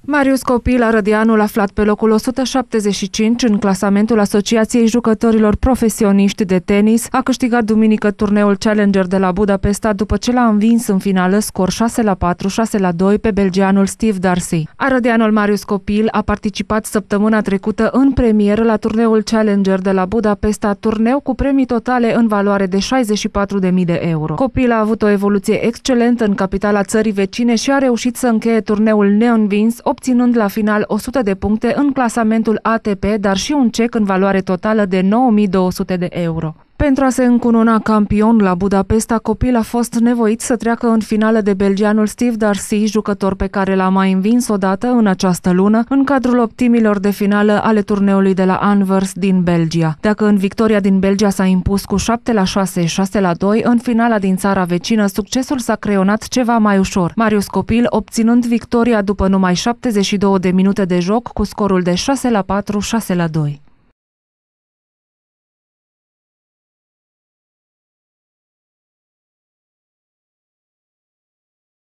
Marius Copil, arădeanul aflat pe locul 175 în clasamentul Asociației Jucătorilor Profesioniști de Tenis, a câștigat duminică turneul Challenger de la Budapesta după ce l-a învins în finală scor 6-4, 6-2 pe belgianul Steve Darcy. Arădeanul Marius Copil a participat săptămâna trecută în premieră la turneul Challenger de la Budapesta, turneu cu premii totale în valoare de 64.000 de euro. Copil a avut o evoluție excelentă în capitala țării vecine și a reușit să încheie turneul neînvins, obținând la final 100 de puncte în clasamentul ATP, dar și un cec în valoare totală de 9.200 de euro. Pentru a se încununa campion la Budapesta, Copil a fost nevoit să treacă în finală de belgianul Steve Darcy, jucător pe care l-a mai învins odată în această lună, în cadrul optimilor de finală ale turneului de la Anvers din Belgia. Dacă în victoria din Belgia s-a impus cu 7-6, 6-2, în finala din țara vecină, succesul s-a creionat ceva mai ușor, Marius Copil obținând victoria după numai 72 de minute de joc cu scorul de 6-4, 6-2.